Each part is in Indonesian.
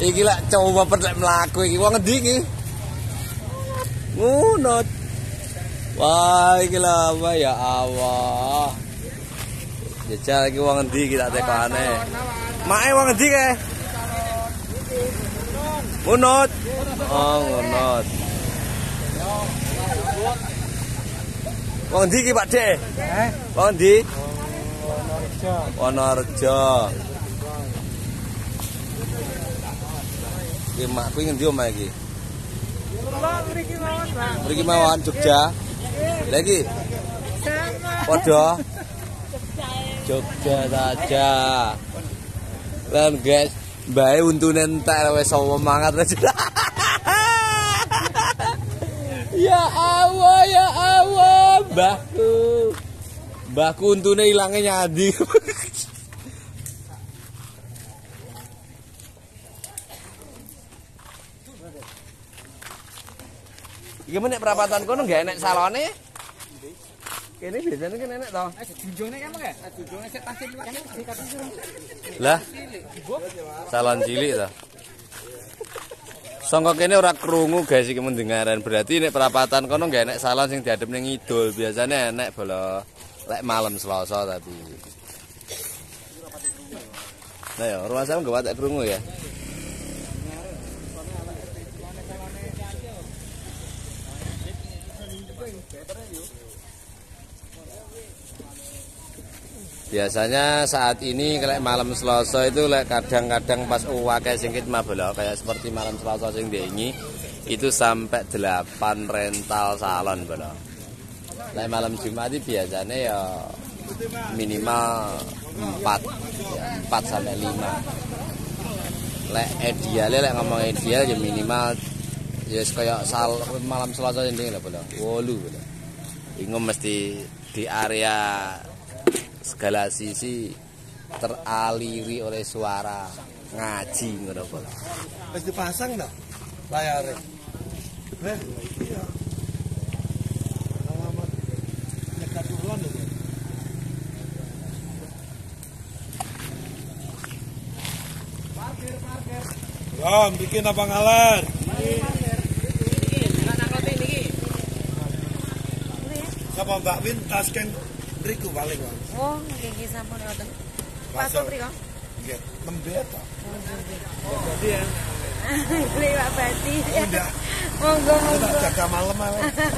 Iki lak coba lek mlaku iki wong endi iki? Ngunut. Wah, iki lha apa ya Allah. Jajal iki wong endi iki tak tekane. Make wong endi ke? Ngunut. Oh, ngunut. Wong endi iki Pak Dek? Wong endi? Wonorejo. Iki mak kuwi ngendi omah iki? Mriki mawon, Pak. Mriki mawon Jogja. Lah iki padha Jogja saja. Lan guys, mbae untune entek wis semangat wis. Ya Allah, ya Allah, mbahku. Mbahku untune ilange nyadi. Iki meneh perapatan kono nggak enek salone. Kene biasane kan enek to. Junjungne kan ya? Junjungne sik tasih Lah. Salon cilik to. Sangka kene ora krungu guys iki mendengaran. Berarti nek perapatan kono nggak enek salon sing diadep ning ngidul. Biasane enek bolo lek malam Selasa tadi. Nah ya, rumah saya nggak watak krungu ya. Biasanya saat ini kayak malam Selasa itu kadang-kadang pas uwake singkit mah bolo kayak seperti malam Selasa sing diingi itu sampai 8 rental salon bolo. Lek malam Jumat itu biasanya ya minimal 4 ya, 4 sampai 5. Lek ideale lek ngomong ideal ya minimal ya kayak malam Selasa sing lah bolo. 8 bolo. Iku mesti di area segala sisi teraliri oleh suara ngaji ngono kok. Wis dipasang dah layare. Iya. Alamat dekat ulon lho. Parkir. Rom, bikin apa ngalar? Sama Mbak Win tasken mriku paling, Bang. Oh, nggih sampun ngoten. Pasok mriko? Nggih, nembe ta. Jadi ya. Beli Pak Bati. Udah. Monggo. Kita jaga malam ae.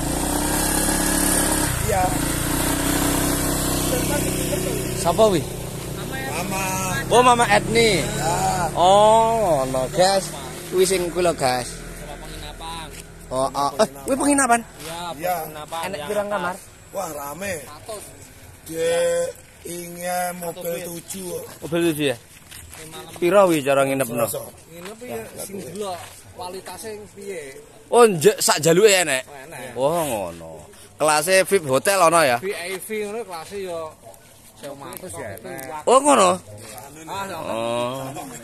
Iya. Sapa wi? Mama. Oh, Mama Etni. Ya. Oh, no guys. Kuwi sing kuwi lho, guys. Penginapan. Oh, kuwi penginapan. Iya. Penginapan. Enek pirang kamar? Wah, rame. Ingin mobil 7. Mobil 7 ya? Piro wi cara nginepno? Nginep ya sing delok kualitasé piye. Oh, sak jaluke enek. Enak. Oh, ngono. Kelasnya VIP hotel ono ya? VIP ngono kelasé yo 1.500 ya enak. Oh, ngono. Oh.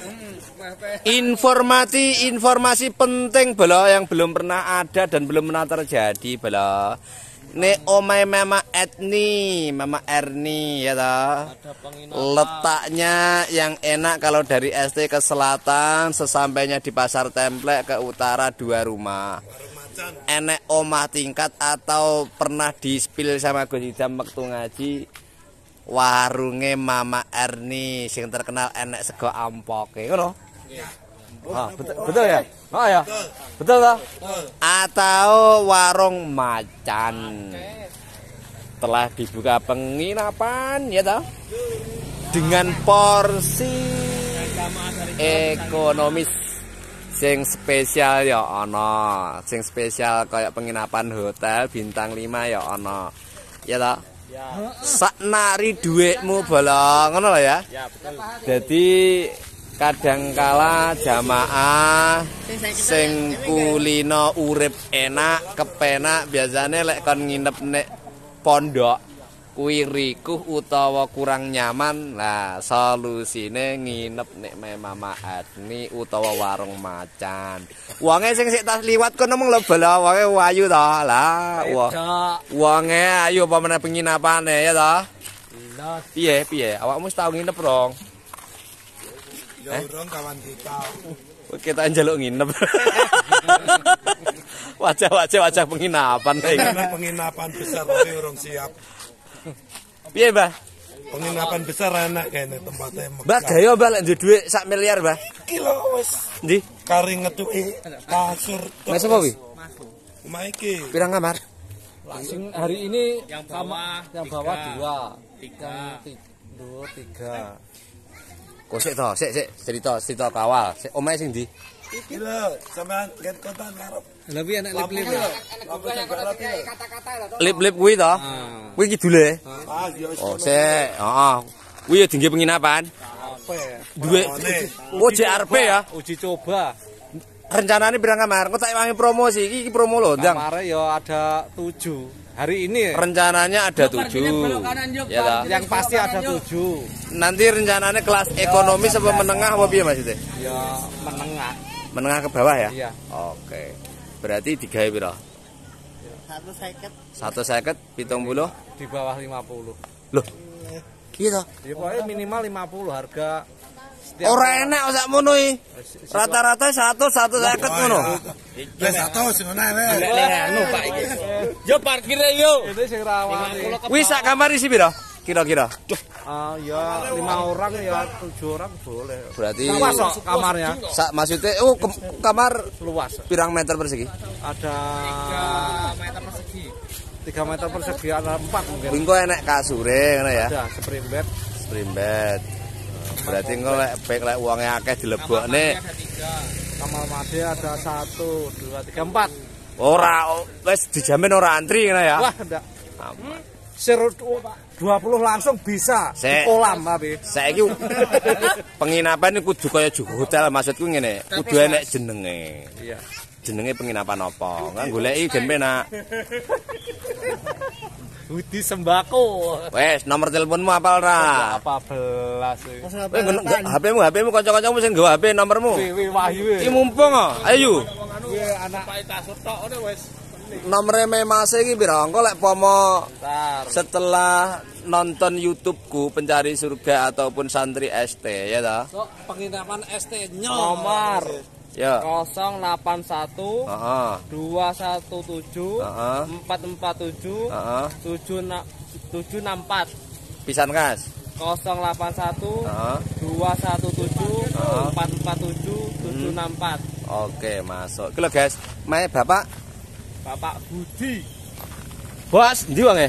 Informasi penting belo yang belum pernah ada dan belum pernah terjadi belo. Nek omae Mama Etni, Mama Erni ya toh. Letaknya yang enak kalau dari ST ke selatan, sesampainya di Pasar Templek ke utara 2 rumah. Enek omah tingkat atau pernah di-spill sama Gus Idam waktu ngaji. Warunge Mama Erni sing terkenal enek sego ampoke ngono. Betul ya? Oh ya. Betul toh? Atau warung macan. Telah dibuka penginapan ya toh? Dengan porsi ekonomis sing spesial ya ana. Sing spesial kayak penginapan hotel bintang 5 ya ana. Ya toh? Ya. Sak nari dhuwitmu bolong ngono lho ya. Ya, betul. Jadi kadangkala jamaah sing kulino urip enak kepenak biasanya lek kon nginep nek pondok kuwi rikuh utawa kurang nyaman. Nah solusine nginep nek Mama Etni utawa warung macan. Wonge sing sik tas liwat kono mung lho bala wonge ayu to. Lah wonge ayu apa meneh penginapane ya to. Piye awakmu wis tau nginep rong? Ya urung kawan kita. Kita njaluk nginep. Wajah penginapan Karena penginapan besar tapi orang siap. Piye, Mbah? Penginapan besar enak kayaknya tempatnya. Mbah gaya Mbah lek duwe dhuwit 1 miliar, Mbah. Kilo wis Ndi? kari ngetuki kasur. Mas apa wi? Omah iki. Pirang kamar? Sing hari ini yang bawah 2, 3. Kok sik to, sik cerita kawal. Sik omahe sing ndi? Iki lho, sampean get kota ngarep. Lebih enak lip-lip. Lip-lip kuwi to? Kuwi kidule. Ah, ya wis. Oh, sik. Heeh. Kuwi ya dingge penginapan. Apa ya? Duwe oh JRP ya. Uji coba. Rencanane pirang kamar? Kok tak wangi promosi. Iki promo lho, Ndang. Kamare ya ada 7. Hari ini Rencananya ada 7. Ya ta? yang pasti ada 7. Nanti rencananya kelas ekonomi apa menengah apa piye Mas itu? Ya menengah. Menengah ke bawah ya? Iya. Oke. Berarti digawe piro? 150. 70 Di bawah 50. Loh. Gitu. Ya pokoknya minimal 50 harga. Ora enak sak ngono iki. Rata-rata 150 ngono. Wis satu sing ngono ae. Anu Pak iki. Yo parkire yo. Itu sing rawani. Wis sak kamar isi piro? Kira-kira. Ya 5 orang ya 7 orang boleh. Berarti Luas kok kamarnya. Maksudnya kamar Luas. pirang meter persegi? Ada 3 meter persegi ada 4 mungkin. Engko enek kasure ngono ya. Ada spring bed. Spring bed. Berarti engko lek uange akeh dilebokne. Kamar mandi ada 1, 2, 3, 4. Ora wis dijamin ora antri ngono ya. Wah, enggak. Seru 20 langsung bisa di kolam tapi. Saiki penginapan iki kudu kaya juga hotel maksudku ngene, kudu enek jenenge. Iya. Jenenge penginapan apa? Kan goleki gen penak. Budi sembako. Wes, nomor teleponmu apal ra? Apa belas iki. HP-mu kanca-kancamu sing nggawa HP nomormu. Wi Wahyu. Iki mumpung kok. Ayo. Kuwi anak Pak Tasut tok ngene wis. Nomere Memase iki pira? Engko lek pomo Bentar. setelah nonton YouTube-ku Pencari Surga ataupun Santri ST ya ta? Sok penginapan ST nomor Ya. 081 Heeh. 217 Heeh. 447 Heeh. 764 Pisan kas. 081 Heeh. 217 447 764. Oke, masuk. Iki lho guys, mae Bapak Bapak Budi. Bos, ndi wonge?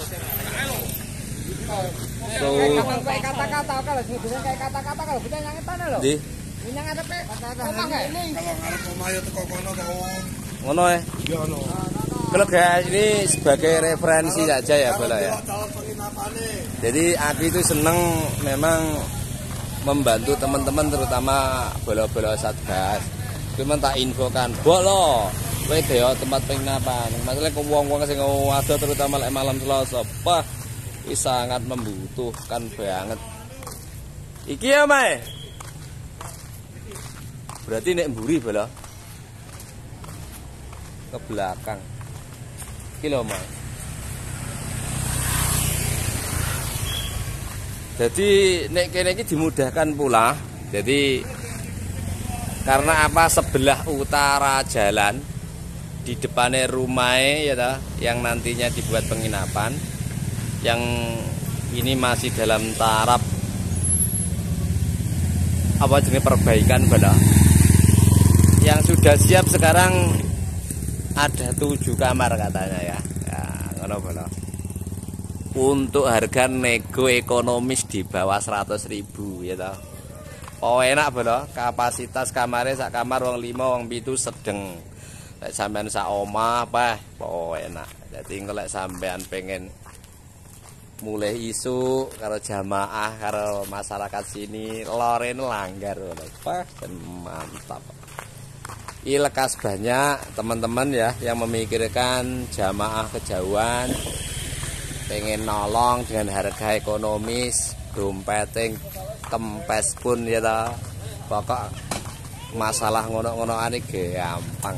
Kayak kata-kata kalau sebetulnya kayak kata-kata kalau kita yang tanah loh. Ndi? Minyak ada pe. Kalau ngarep omah ya teko kono to. Ngono ya. Ya ono. Kalau guys, ini sebagai referensi saja ya bola ya. Calon penginapane. Jadi aku itu seneng memang membantu teman-teman terutama bola-bola Satgas. Cuman tak infokan, bolo, kowe dhewe tempat penginapan. Masalah kok wong-wong sing ada terutama lek malam Selasa, wah, ini sangat membutuhkan banget. Iki ya, Mae. Berarti nek mburi bola. Ke belakang. Iki lho, Mae. Jadi nek kene iki dimudahkan pula. Jadi karena apa sebelah utara jalan di depannya rumahnya ya ta, yang nantinya dibuat penginapan yang ini masih dalam taraf apa jenis perbaikan bala. Yang sudah siap sekarang ada 7 kamar katanya ya. Ya, ngono bala. Untuk harga nego ekonomis di bawah 100.000 ya ta. Oh enak bala, kapasitas kamarnya sak kamar wong 5 wong 7 sedeng. Lek sampean sak omah bah, oh enak. Jadi engko lek sampean pengen mulai isu karo jamaah karo masyarakat sini loren langgar wah mantap. Ini lekas banyak teman-teman ya yang memikirkan jamaah kejauhan pengen nolong dengan harga ekonomis, dompeteng kempes pun ya ta. Pokok masalah ngono-ngonoan iki gampang.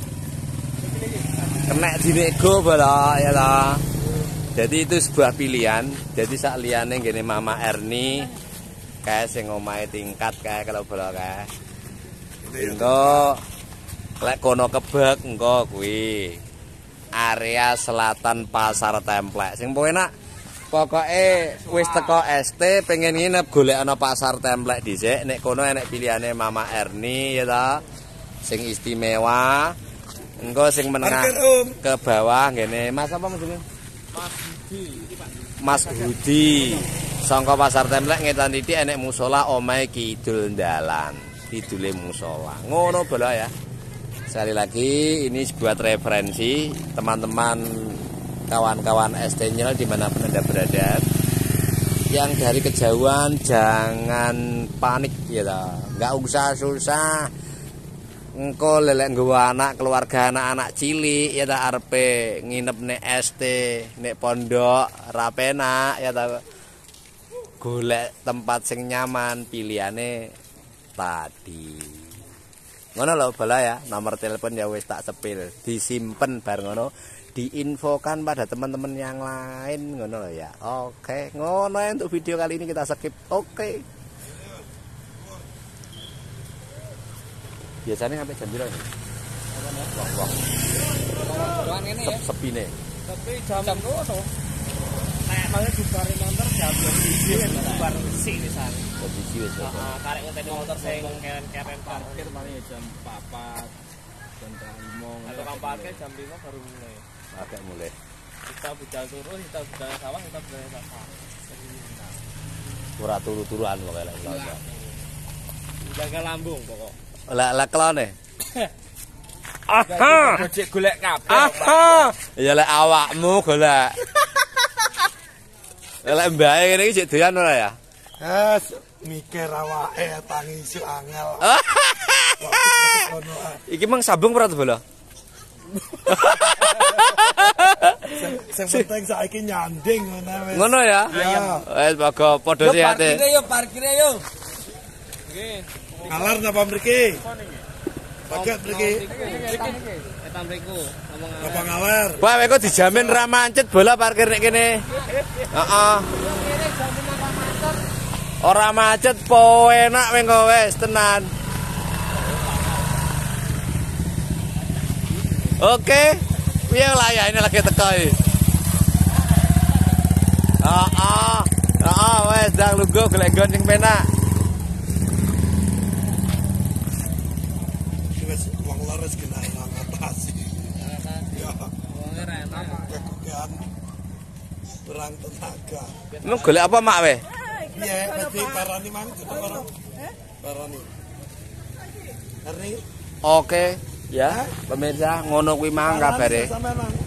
Kena dinego bala ya ta. Jadi itu sebuah pilihan. Jadi sak liyane ngene Mama Erni kae sing omahe tingkat kae kalau bala kae. Engko lek kono Kebek engko kuwi area selatan Pasar Templek. Sing enak pokoke wis teko ST pengen nginep golek ana Pasar Templek dhisik. Nek kono enek pilihane Mama Erni ya ta. Sing istimewa. Engko sing menengah ke bawah ngene. Mas apa jenenge? Mas Budi. Sangka Pasar Templek ngetan titik enek musola omahe kidul dalan. Kidule musola. Ngono bola ya. Sekali lagi ini buat referensi teman-teman kawan-kawan ST-nya dimanapun Anda berada. Yang dari kejauhan jangan panik ya ta. Enggak usah susah. Engko lelek nggawa anak keluarga anak-anak cilik ya ta arepe nginep nek ST, nek pondok ra penak ya ta. Golek tempat sing nyaman pilihane tadi. Ngono lho bala ya, nomor telepon ya wis tak sepil, disimpen bar ngono, diinfokan pada teman-teman yang lain ngono lho ya. Oke, ngono ya untuk video kali ini kita skip. Oke. Biasanya sampai jam berapa ini? Wong. Wong ngene ya. Sepine. Tapi jam ngono. Nek malah dibare motor jam 2 bar sik pisan. Jam 1 wis. Heeh, karek ngenteni motor sing keren parkir malah jam 4. Jam 5. Atau kan parkir jam 5 baru mulai. Agak mulai. Kita budal turun, kita budal sawah, kita budal sawah. Ora turu-turuan kok lek. Jaga lambung pokok. Lah kelone. Aha. Gojek golek kabeh. Aha. Ya lek awakmu golek. Lek mbae ngene iki jek doyan ora ya? Mikir awake tangi isu angel. Iki mang sambung ora to bola? Sing penting saiki nyanding ngono wis. Ngono ya? Wis bago padha sihate. Parkire yo. Nggih. Alar napa mriki? Paket mriki. Eta mriku ngomong Napa ngaler? Pak kowe dijamin ra mancet bola parkir nek kene. Heeh. Ora macet po enak mengko wis tenan. Oke. Piye lah ya ini lagi teko iki. Heeh. Heeh wis ndang lungguh golek nggon sing penak. Wis wong laris kena ngatasi. Ya. wong ora enak. Kegugan. Perang tenaga. Lu golek apa mak weh? Iya, mesti parani mang ora. Parani. Erni. Oke, ya pemirsa ngono kuwi mang kabare. Sampeyan